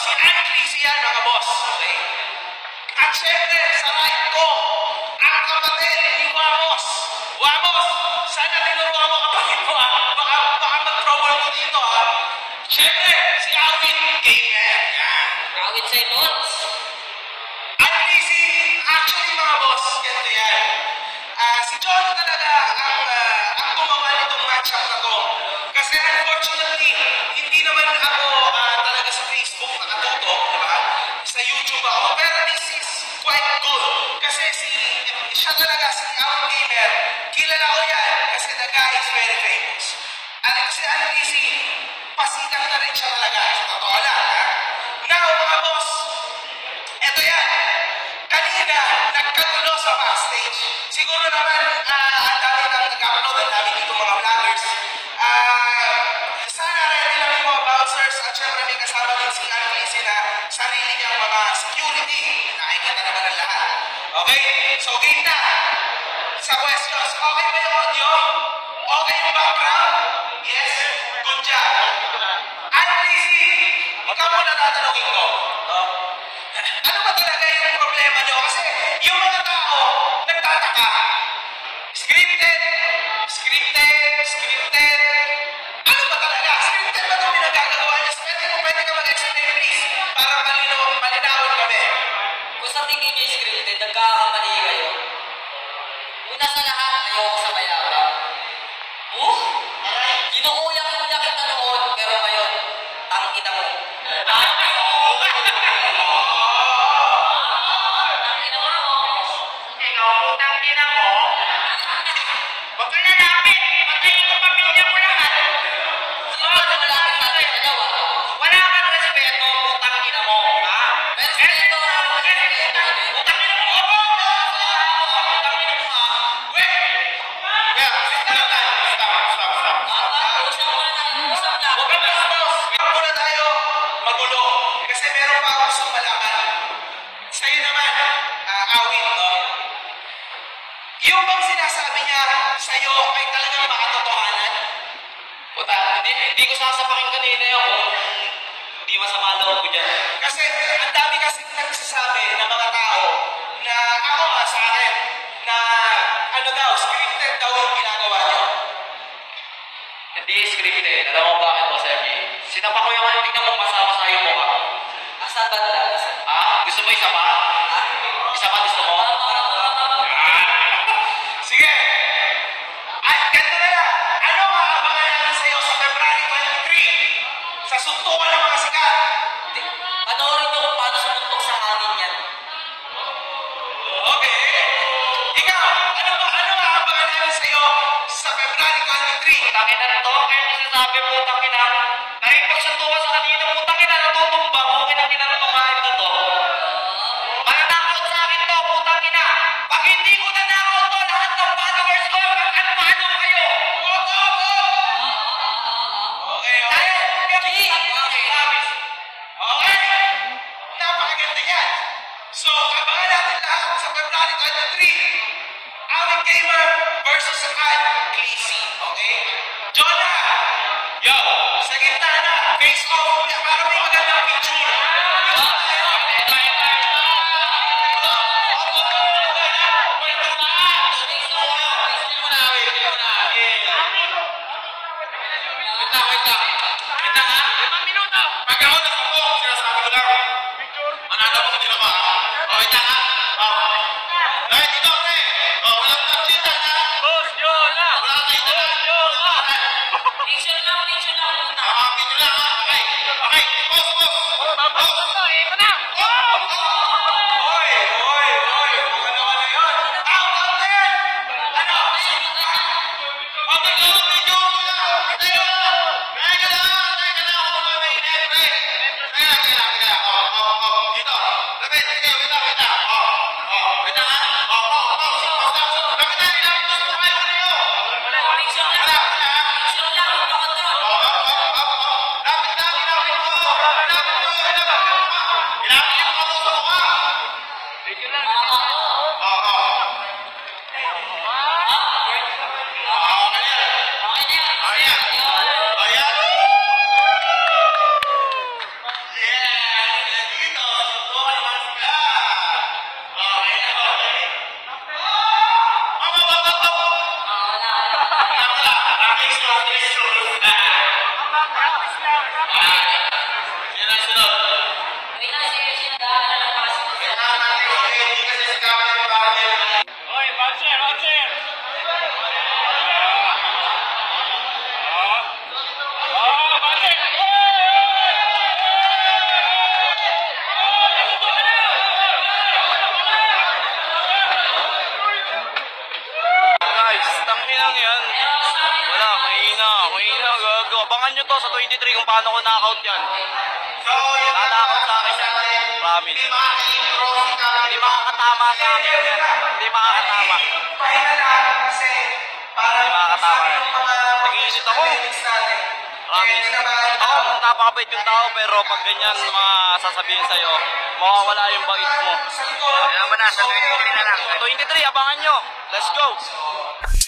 si Ann-Clizzy yan, mga boss. Okay? At syempre, sa right ko, ang kapatid ni Wamos. Wamos, sana tinuruan mo kapatid mo, ha? Baka mag-trouble mo dito, ha? Syempre, si Awit Gamer. Yan. Awit sa emotes. Ann-Clizzy, actually mga boss, ganito yan. Si John talaga ang gumawa nitong matchup na to. Kasi unfortunately, hindi naman ako talaga sa Facebook nakatuto, di ba? Sa YouTube ako. Pero this is quite good. Kasi siya talaga, si Awit Gamer, kilala ko yan. Kasi the guy is very famous. At si Ann-Clizzy, pasikat na rin siya talaga. Sa totoo lang, ha? Now, mga boss, eto yan. Kanina, nagkagulo sa backstage. Siguro naman, ang dami nang nag-upload, ang dami dito mga vloggers. Sana ready lang yung mga bouncers at syempre may kasama din si Ann-Clizzy na sarili niyang mga security. Nakikita naman ang lahat. Okay? So, game na. Sa questions, okay ba yung audio? Okay yung background? Yes? Good job. Ann-Clizzy, ikaw muna tatanungin ko. Ano ba talaga yung problema nyo? Kasi yung mga tao, nagtataka. Scripted, scripted, scripted. Ano ba talaga? Scripted ba itong pinagagagawa niya? Pwede ka mag-explain, please, para malinawin kami. Kung sa tingin niyo scripted, nagkakamali kayo. Una sa lahat, ayoko sa mayabang. Kinukuya-kuya kita noon, pero ngayon, tangina mo. Huwag ka lalapit! Patayin ko pamilya ko lahat! Wala kang respeto, putang ina mo, ha? Respeto! Putang ina mo! Putang ina mo, ha? Usap na. Huwag muna tayo magulo. Kasi meron pa ako gustong malaman. Sa'yo naman, Awit, no? Yung bang sinasabi niya sa'yo ay talagang makatotohanan? Puta, hindi ko sasapakin kanina yun kung hindi masama loob ko dyan. Kasi ang dami kasi nagsasabi ng mga tao na ako nga sa akin na ano daw, scripted daw yung ginagawa niyo. Hindi scripted. Alam mo bakit mo, Sergi? Sinapa ko yung tingnan mo masama sa yung mukha. Asan ba na? Gusto mo isa pa? Isa pa gusto mo? Sige! At ganito na lang. Ano maabangan namin sa'yo sa February 23? Sa suntukan ng mga sikat. Panoorin niyo kung paano sumuntok sa hangin yan. Okay. Ikaw, ano maabangan namin sa'yo sa February 23? Putangin na to, kaya mo sinasabi putangin na. Nakipagsuntukan sa kanina, putangin na natutumba. Bukin ang kinantungahin na to. Mananakaw sa akin to, putangin na. Pag hindi ko nanakaw to, lahat ng followers ko, magkano kayo? Okay. Okay. Napakaganda yan. So, abangan natin lahat sa February 23. Awit Gamer versus Ann-Clizzy. Okay? Jonah! Yo! Sa gitna na. Face off. Para may magandang picture. Yan ang sunod. Kailangan natin mag-ready kasi si Captain Barrel. Oy, bouncer, bouncer! Bouncer! Guys, tanginang yan. Wala, mahina, gago. Abangan nyo to sa 23 kung paano ko knock-out yan. So, yun na. Nanakaw sa akin yan. Promise. Hindi makaka-intro si Captain. Hindi makakatama sa akin yan. Hindi makakatama. Pahinga lang kasi para Hindi makakatama yan. yung mga Nag-iinit ako. meetings natin. Promise. Ako, napakabait yung tao, pero pag ganyan mga sasabihin sa'yo, mawawala yung bait mo. Sa likod. Kaya ba na, sa 23 na lang. Sa 23, abangan nyo. Let's go!